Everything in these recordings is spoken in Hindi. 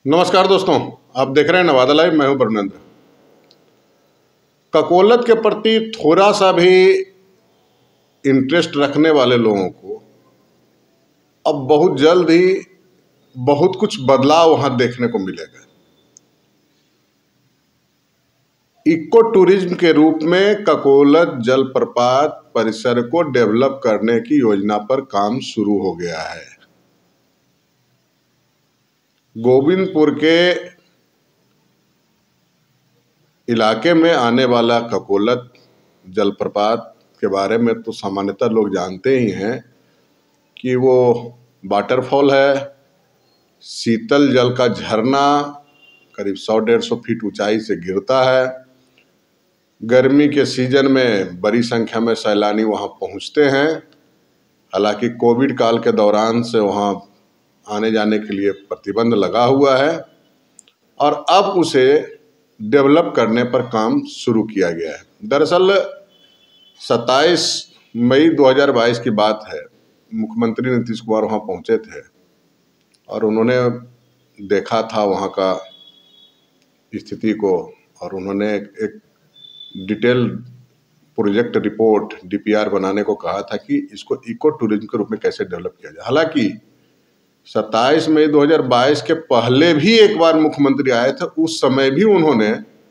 नमस्कार दोस्तों, आप देख रहे हैं नवादा लाइव। मैं हूं ब्रह्मेंद्र। ककोलत के प्रति थोड़ा सा भी इंटरेस्ट रखने वाले लोगों को अब बहुत जल्द ही बहुत कुछ बदलाव वहां देखने को मिलेगा। इको टूरिज्म के रूप में ककोलत जलप्रपात परिसर को डेवलप करने की योजना पर काम शुरू हो गया है। गोविंदपुर के इलाके में आने वाला ककोलत जलप्रपात के बारे में तो सामान्यतः लोग जानते ही हैं कि वो वाटरफॉल है, शीतल जल का झरना करीब 100-150 फीट ऊंचाई से गिरता है। गर्मी के सीजन में बड़ी संख्या में सैलानी वहां पहुंचते हैं। हालांकि कोविड काल के दौरान से वहां आने जाने के लिए प्रतिबंध लगा हुआ है और अब उसे डेवलप करने पर काम शुरू किया गया है। दरअसल 27 मई 2022 की बात है। मुख्यमंत्री नीतीश कुमार वहाँ पहुँचे थे और उन्होंने देखा था वहाँ का स्थिति को और उन्होंने एक डिटेल प्रोजेक्ट रिपोर्ट DPR बनाने को कहा था कि इसको इको टूरिज्म के रूप में कैसे डेवलप किया जाए। हालांकि 27 मई 2022 के पहले भी एक बार मुख्यमंत्री आए थे, उस समय भी उन्होंने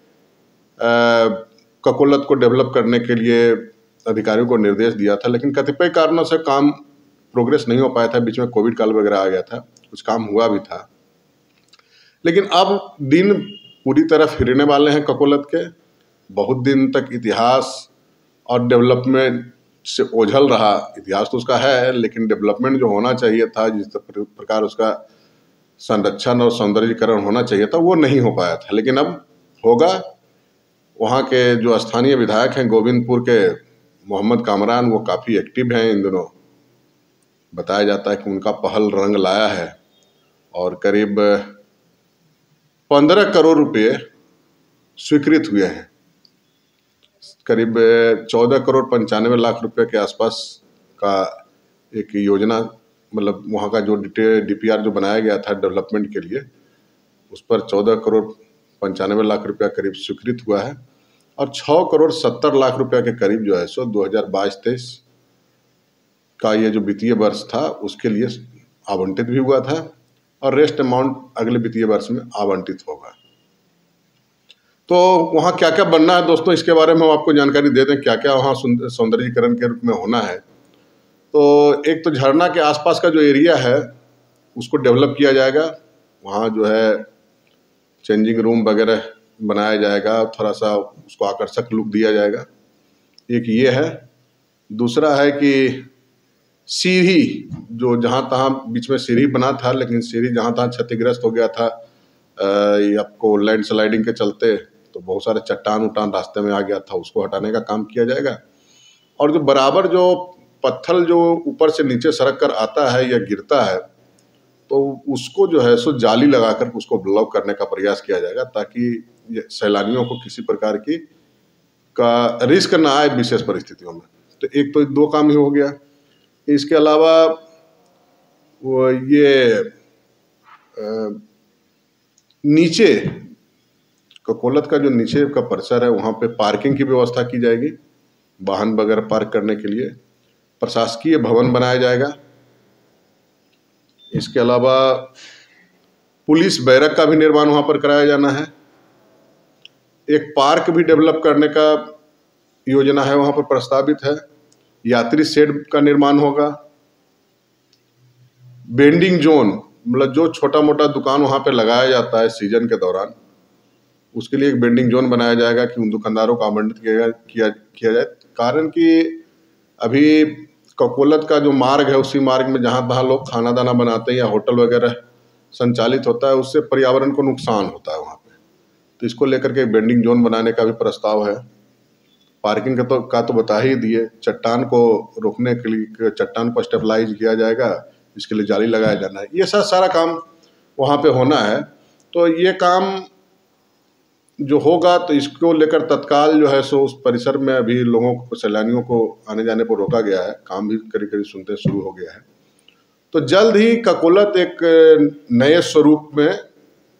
ककोलत को डेवलप करने के लिए अधिकारियों को निर्देश दिया था, लेकिन कतिपय कारणों से काम प्रोग्रेस नहीं हो पाया था। बीच में कोविड काल वगैरह आ गया था, कुछ काम हुआ भी था। लेकिन अब दिन पूरी तरह फिरने वाले हैं ककोलत के। बहुत दिन तक इतिहास और डेवलपमेंट से ओझल रहा। इतिहास तो उसका है, लेकिन डेवलपमेंट जो होना चाहिए था, जिस प्रकार उसका संरक्षण और सौंदर्यीकरण होना चाहिए था, वो नहीं हो पाया था। लेकिन अब होगा। वहाँ के जो स्थानीय विधायक हैं गोविंदपुर के, मोहम्मद कामरान, वो काफ़ी एक्टिव हैं इन दिनों। बताया जाता है कि उनका पहल रंग लाया है और करीब 15 करोड़ रुपये स्वीकृत हुए हैं। करीब 14 करोड़ 95 लाख रुपए के आसपास का एक योजना, मतलब वहाँ का जो DPR जो बनाया गया था डेवलपमेंट के लिए, उस पर 14 करोड़ 95 लाख रुपया करीब स्वीकृत हुआ है और 6 करोड़ 70 लाख रुपया के करीब जो है सो 2022-23 का ये जो वित्तीय वर्ष था उसके लिए आवंटित भी हुआ था और रेस्ट अमाउंट अगले वित्तीय वर्ष में आवंटित होगा। तो वहाँ क्या क्या बनना है दोस्तों, इसके बारे में हम आपको जानकारी दे दें क्या क्या वहाँ सौंदर्यीकरण के रूप में होना है। तो एक तो झरना के आसपास का जो एरिया है उसको डेवलप किया जाएगा। वहाँ जो है चेंजिंग रूम वगैरह बनाया जाएगा, थोड़ा सा उसको आकर्षक लुक दिया जाएगा। एक ये है। दूसरा है कि सीढ़ी, जो जहाँ तहाँ बीच में सीढ़ी बना था, लेकिन सीढ़ी जहाँ तहाँ क्षतिग्रस्त हो गया था ये आपको लैंड स्लाइडिंग के चलते, तो बहुत सारे चट्टान उट्टान रास्ते में आ गया था, उसको हटाने का काम किया जाएगा। और जो बराबर जो पत्थर जो ऊपर से नीचे सड़क कर आता है या गिरता है, तो उसको जो है सो जाली लगाकर उसको ब्लॉक करने का प्रयास किया जाएगा, ताकि सैलानियों को किसी प्रकार की का रिस्क ना आए विशेष परिस्थितियों में। तो एक तो 2 काम ही हो गया। इसके अलावा वो ये नीचे ककोलत का जो नीचे का परिसर है वहाँ पे पार्किंग की व्यवस्था की जाएगी, वाहन वगैरह पार्क करने के लिए। प्रशासकीय भवन बनाया जाएगा। इसके अलावा पुलिस बैरक का भी निर्माण वहाँ पर कराया जाना है। एक पार्क भी डेवलप करने का योजना है, वहाँ पर प्रस्तावित है। यात्री शेड का निर्माण होगा। वेंडिंग जोन, मतलब जो छोटा मोटा दुकान वहाँ पे लगाया जाता है सीजन के दौरान, उसके लिए एक वेंडिंग जोन बनाया जाएगा कि उन दुकानदारों को आवंटित किया जाए। कारण कि अभी ककोलत का जो मार्ग है, उसी मार्ग में जहाँ तहाँ लोग खाना दाना बनाते हैं या होटल वगैरह संचालित होता है, उससे पर्यावरण को नुकसान होता है वहाँ पे। तो इसको लेकर के वेंडिंग जोन बनाने का भी प्रस्ताव है। पार्किंग का तो बता ही दिए। चट्टान को रोकने के लिए चट्टान को स्टेबलाइज किया जाएगा, इसके लिए जाली लगाया जाना है। ये सारा काम वहाँ पे होना है। तो ये काम जो होगा, तो इसको लेकर तत्काल जो है सो उस परिसर में अभी लोगों को, सैलानियों को आने जाने पर रोका गया है। काम भी करीब करीब सुनते शुरू हो गया है। तो जल्द ही ककोलत एक नए स्वरूप में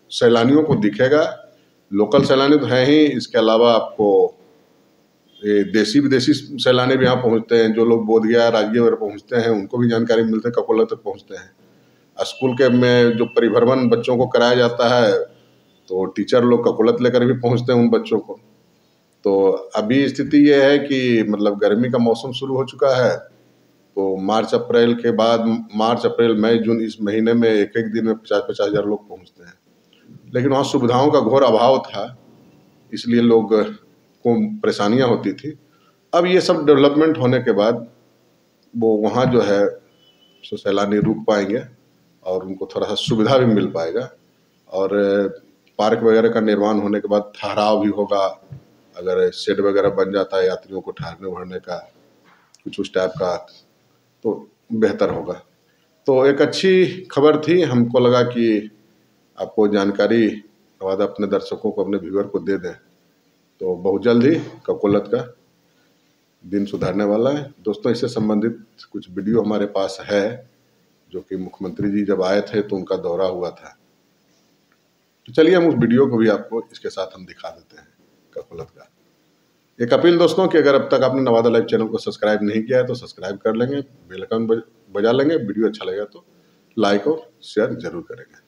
सैलानियों को दिखेगा। लोकल सैलानी तो हैं ही, इसके अलावा आपको ये देसी विदेशी सैलानी भी यहाँ पहुँचते हैं। जो लोग बोधगया राजगीर वगैरह पहुँचते हैं उनको भी जानकारी मिलते हैं, ककोला तक पहुँचते हैं। स्कूल के में जो परिभ्रमण बच्चों को कराया जाता है तो टीचर लोग ककोलत लेकर भी पहुँचते हैं उन बच्चों को। तो अभी स्थिति ये है कि मतलब गर्मी का मौसम शुरू हो चुका है, तो मार्च अप्रैल के बाद मार्च अप्रैल मई जून इस महीने में एक एक दिन में 50-50 हज़ार लोग पहुँचते हैं। लेकिन वहाँ सुविधाओं का घोर अभाव था, इसलिए लोग को परेशानियाँ होती थी। अब ये सब डेवलपमेंट होने के बाद वो वहाँ जो है सो सैलानी रुक पाएंगे और उनको थोड़ा सा सुविधा भी मिल पाएगा। और पार्क वगैरह का निर्माण होने के बाद ठहराव भी होगा। अगर शेड वगैरह बन जाता है यात्रियों को ठहरने वहरने का कुछ उस टाइप का, तो बेहतर होगा। तो एक अच्छी खबर थी, हमको लगा कि आपको जानकारी नवादा अपने दर्शकों को, अपने व्यूअर को दे दें। तो बहुत जल्द ही ककोलत का दिन सुधरने वाला है। दोस्तों, इससे संबंधित कुछ वीडियो हमारे पास है जो कि मुख्यमंत्री जी जब आए थे तो उनका दौरा हुआ था। तो चलिए हम उस वीडियो को भी आपको इसके साथ हम दिखा देते हैं ककोलत का। एक अपील दोस्तों कि अगर अब तक आपने नवादा लाइव चैनल को सब्सक्राइब नहीं किया है तो सब्सक्राइब कर लेंगे, बेल आइकन बजा लेंगे। वीडियो अच्छा लगेगा तो लाइक और शेयर जरूर करेंगे।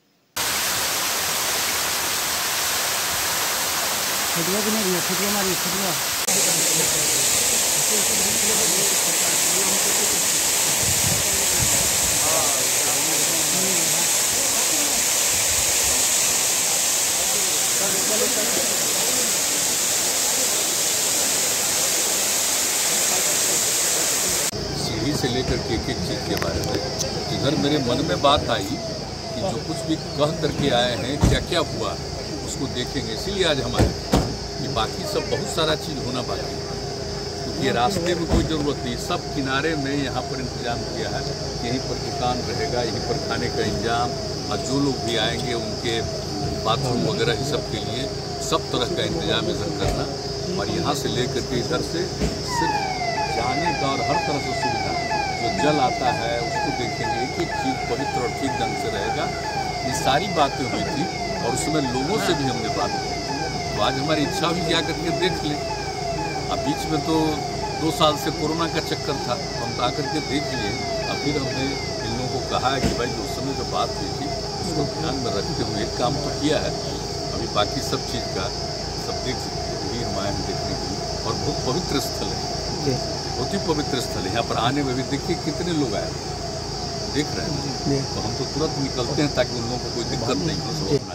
सीढ़ी से लेकर के एक एक चीज़ के बारे में इधर मेरे मन में बात आई कि जो कुछ भी कह करके आए हैं क्या क्या हुआ उसको देखेंगे। इसीलिए आज हम आए कि बाकी सब बहुत सारा चीज़ होना बाकी है, क्योंकि ये रास्ते में कोई ज़रूरत नहीं। सब किनारे में यहाँ पर इंतज़ाम किया है, यहीं पर दुकान रहेगा, यहीं पर खाने का इंतजाम, और जो लोग भी आएंगे उनके बाथरूम वगैरह इस सब के लिए सब तरह का इंतजाम इधर करना। और यहाँ से लेकर के इधर से सिर्फ जाने का और हर तरह से सुविधा, जो जल आता है उसको देखेंगे, एक एक चीज़ पवित्र और ठीक ढंग से रहेगा। ये सारी बातें हुई थी और उसमें लोगों से भी हमने बात की। तो आज हमारी इच्छा हुई जा करके देख लें। अब बीच में तो 2 साल से कोरोना का चक्कर था, हम तो आकर के देख लिए। अब फिर हमने इन लोगों को कहा है कि भाई जो समय जो बात हुई थी उसको ध्यान में रखते हुए एक काम तो किया है, अभी बाकी सब चीज़ का सब देख सकते हैं। वही हम आए हैं देखने के लिए, और बहुत पवित्र स्थल है, बहुत ही पवित्र स्थल है। यहाँ पर आने में भी देखिए कितने लोग आए देख रहे हैं, तो हम तो तुरंत निकलते हैं ताकि उन लोगों को कोई दिक्कत नहीं हो।